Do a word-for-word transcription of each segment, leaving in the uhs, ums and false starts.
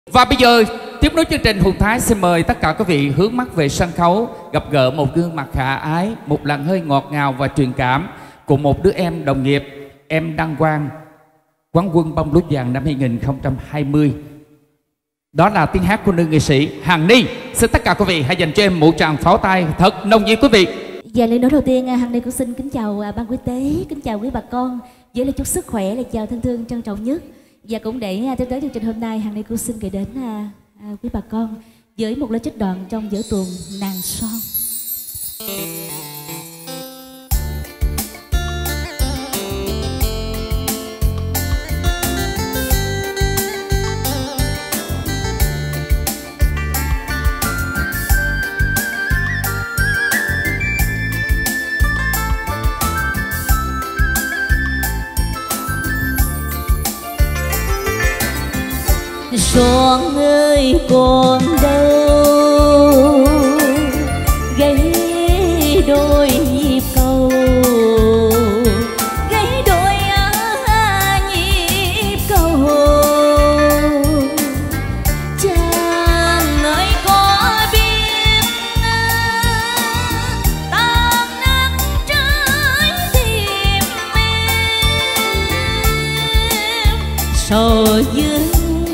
Và bây giờ tiếp nối chương trình, Hùng Thái xin mời tất cả quý vị hướng mắt về sân khấu, gặp gỡ một gương mặt khả ái, một làn hơi ngọt ngào và truyền cảm của một đứa em đồng nghiệp, em Đăng Quang, quán quân bông lút vàng năm hai nghìn không trăm hai mươi. Đó là tiếng hát của nữ nghệ sĩ Hằng Ni. Xin tất cả quý vị hãy dành cho em một tràng pháo tay thật nồng nhiệt quý vị. Và lời nói đầu tiên, Hằng Ni cũng xin kính chào ban quý tế, kính chào quý bà con, với lời chúc sức khỏe, lời chào thân thương trân trọng nhất. Và cũng để tiếp tới chương trình hôm nay, Hằng Ni cũng xin gửi đến à, à, quý bà con với một lời trích đoạn trong vở tuồng Nàng Son. Son ơi còn đâu, gãy đôi nhịp cầu, gãy đôi nhịp cầu. Chàng ơi có biết tan nát trái tim em, sầu dương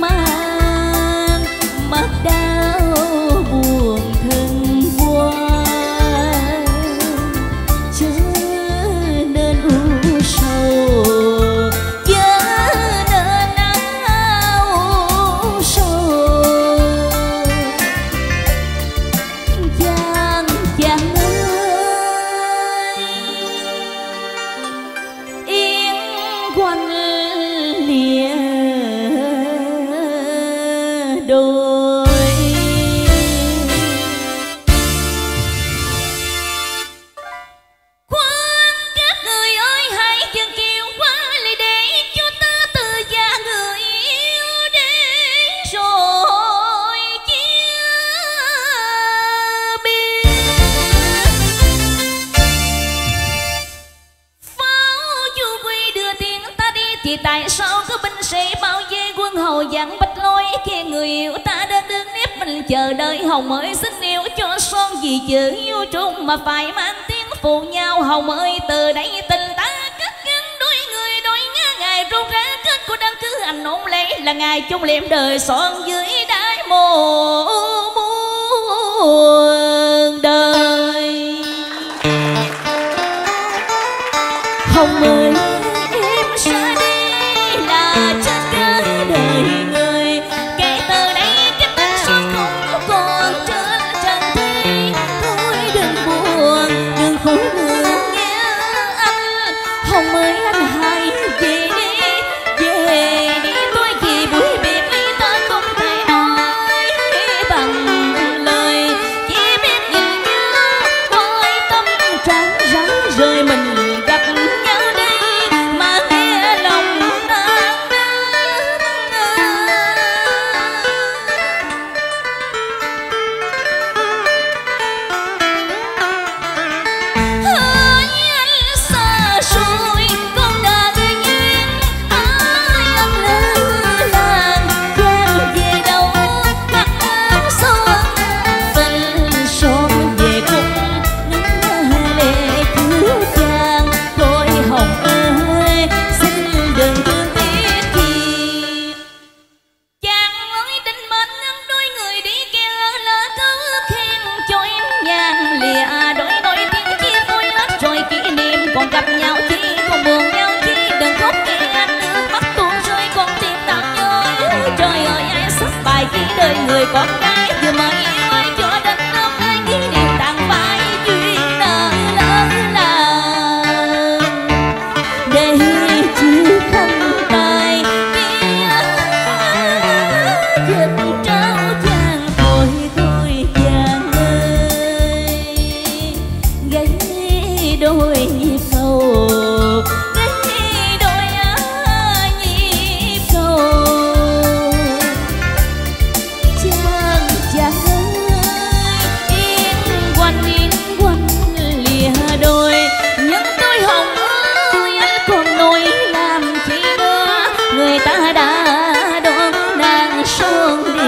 chờ đợi. Hồng ơi xin yêu cho son vì chữ yêu trung mà phải mang tiếng phụ nhau. Hồng ơi từ đây tình ta cất gắn đôi người đôi nhớ ngày rung rã kết của đăng cứ anh ôn lễ là ngày chung liệm đời son dưới đáy mồ muôn đời. Hồng ơi em ra đi là chết cả đời người, kể từ đây cái tên son không còn trên trần thế. Thôi đừng buồn đừng khổ buồn nghe anh. Hồng ơi anh hãy về đi về đi, tôi vì buổi biệt ly ta không thể nói bằng lời, chỉ biết nhìn như đôi tâm trắng rắn rời mình gặp nhau đây mà nghe lòng tan nát. Hỡi anh xa xôi con đã gây duyên, ai anh lỡ làng gian về đâu mắt em sâu tình son về cùng nắng lệ cứu chàng. Thôi Hồng ơi xin đừng thương tiếc gì, chàng ơi định mệnh ngăn đôi người đi kia lỡ thứ khen cho em nhàn lìa đôi đôi tiếng chia vui hết rồi kỷ niệm còn gặp nhau chi còn buồn nhau chi. Đừng khóc nghe anh nước mắt tuôn rơi con tim tặng nhói. Trời ơi ai sắp bài khi đời người con gái vừa mới yêu ai cho đến năm nay kỷ niệm tặng phải duyên nợ lớn làng để chữ khăn tài kia dịch trao chàng. Thôi thôi chàng ơi gãy đôi nhịp cầu, gãy đôi nhịp cầu. Chàng chàng ơi yên quanh yên quanh lìa đôi, nhưng tôi Hồng ơi anh còn nỗi làm chi nữa. Người ta đã đón nàng son đi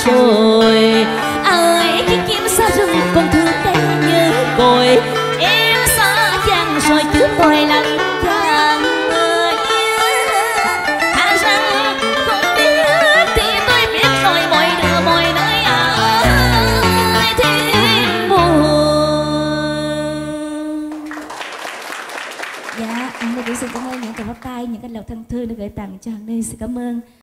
rồi. Ơi chiếc chim xa rừng còn thương cây như cội, em xa chàng rồi chứ tôi lặng chàng người. Thà rằng không biết thì tôi biết rồi, mọi đứa mọi nơi ơi thêm buồn. Dạ, Hằng Ni cũng xin cảm ơn những tràng pháo tay, những cái lời thân thương được gửi tặng cho Hằng Ni. Xin cảm ơn.